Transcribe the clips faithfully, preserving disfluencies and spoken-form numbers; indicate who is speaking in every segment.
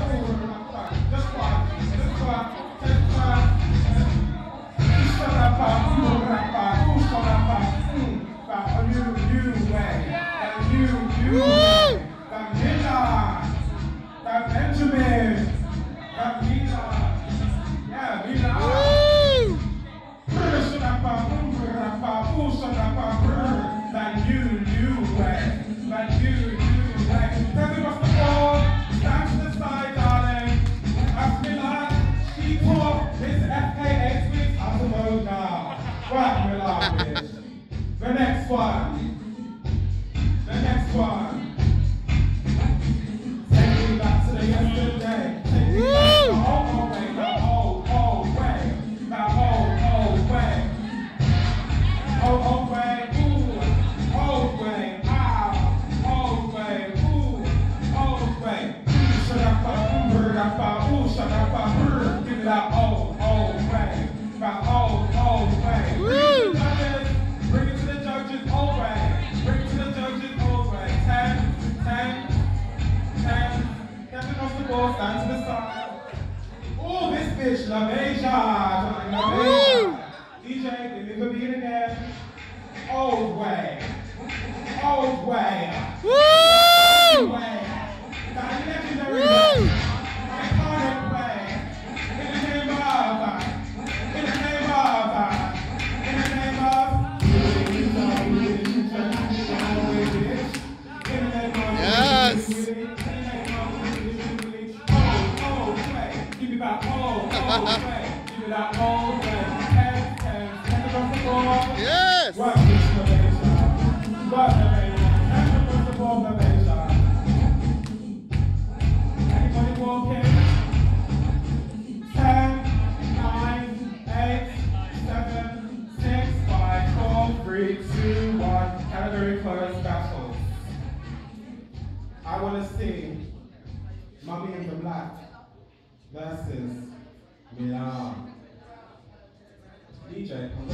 Speaker 1: Just one. Just one. Just one. Usharapa, urapa, usharapa, mm. That a new, new way. That new, new way. That Mila. That Benjamin. That Mila. Yeah, Mila. Usharapa, urapa, usharapa, that new, new way. That new, new way. Tell me what's the ball. Stand to the side, darling. That's Mila. She taught this F K eight weeks. I'm the mode now. Right, Mila, bitch. The next one. The next one. Take me back to the yesterday. Take me back to the old, old way. The old, old way. The old, old way. Old, old way. Ooh. Old way. Ah. Old way. Ooh. Old way. Shut up, ooh, bird up, ooh, shut up, bird. Give me that old, old way. That old, old way. Bring it to the judges, old way. Bring it to the judges, old way. Ten, ten, ten. Kevin off the ball, stand to the side. Oh, this bitch, La Beja. La Beja. D J, give me the beat again. Old way. Old way. Old way. That legendary way. Iconic way. In the name of, in the name of, in the name of,
Speaker 2: yes.
Speaker 1: Old, old way. Give me that old, old way. Give me that old way. Ten, ten, ten across the ball.
Speaker 2: Yes.
Speaker 1: Work this, La Beja. Work, La Beja. Ten across the ball, La Beja. Anybody walking? Ten, nine, eight, seven, six, five, four, three, two, one. Category closed battle. I want to see Mummy in the Black versus Milan. D J, come on.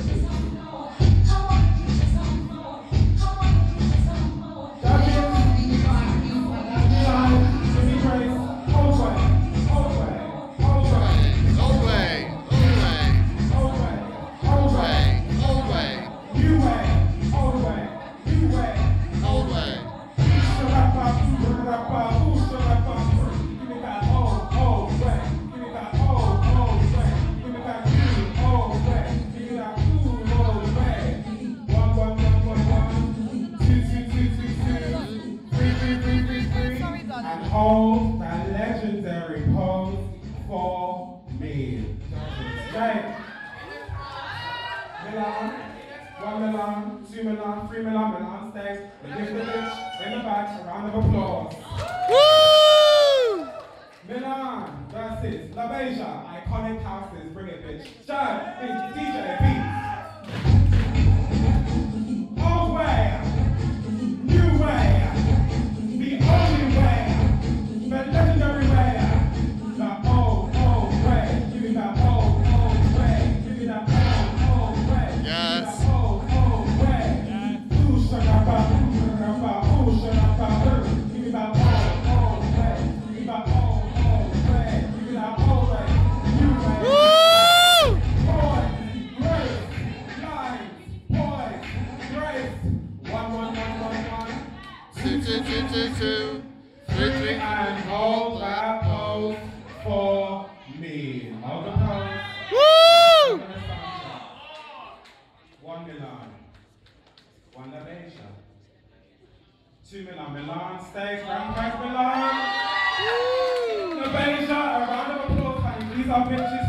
Speaker 1: Hold that legendary pose for me. Right. Milan, one Milan, two Milan, three Milan, Milan stays. We give the bitch in the back a round of applause.
Speaker 2: Woo!
Speaker 1: Milan versus La Beja, iconic houses. Bring it, bitch. Shut D J beats. Old way, new way, the only way. The legendary way, the old, old way. Give me that old, old way. Give me that old, old way.
Speaker 2: Yes.
Speaker 1: Give me that old, old way. Ooh, sharapa, ooh, sharapa, ooh, sharapa, ooh. Give me that old, old way. Give me that old, old way. Give me that old way. New way.
Speaker 2: Woo!
Speaker 1: Boys, grace, lines, boys, grace. One, one, one, one, one.
Speaker 2: Two, two, two, two, two.
Speaker 1: Three and hold that pose for me. Hold the pose.
Speaker 2: Woo!
Speaker 1: One Milan. One La Beja. Two Milan. Milan stays. Round back Milan. La Beja. A round of applause, honey. These are bitches.